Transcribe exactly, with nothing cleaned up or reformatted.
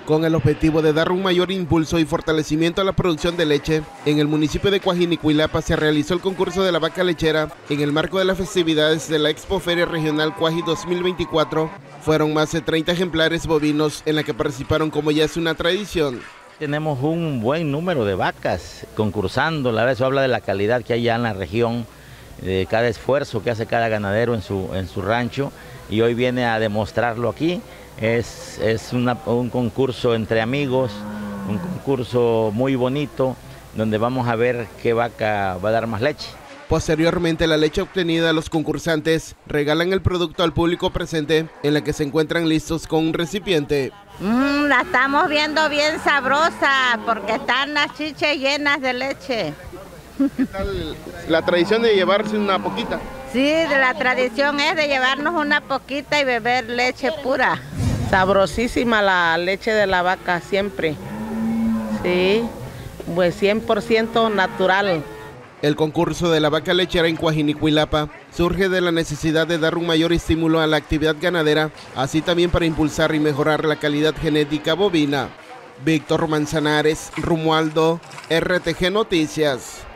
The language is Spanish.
Con el objetivo de dar un mayor impulso y fortalecimiento a la producción de leche, en el municipio de Cuajinicuilapa se realizó el concurso de la vaca lechera en el marco de las festividades de la Expoferia Regional Cuaji dos mil veinticuatro. Fueron más de treinta ejemplares bovinos en la que participaron, como ya es una tradición. Tenemos un buen número de vacas concursando, la verdad eso habla de la calidad que hay ya en la región, de cada esfuerzo que hace cada ganadero en su, en su rancho, y hoy viene a demostrarlo aquí. Es, es una, un concurso entre amigos, un concurso muy bonito, donde vamos a ver qué vaca va a dar más leche. Posteriormente, la leche obtenida, los concursantes regalan el producto al público presente, en la que se encuentran listos con un recipiente. Mm, la estamos viendo bien sabrosa, porque están las chiches llenas de leche. ¿Qué tal la tradición de llevarse una poquita? Sí, la tradición es de llevarnos una poquita y beber leche pura. Sabrosísima la leche de la vaca siempre, sí, pues cien por ciento natural. El concurso de la vaca lechera en Cuajinicuilapa surge de la necesidad de dar un mayor estímulo a la actividad ganadera, así también para impulsar y mejorar la calidad genética bovina. Víctor Manzanares, Romualdo, R T G Noticias.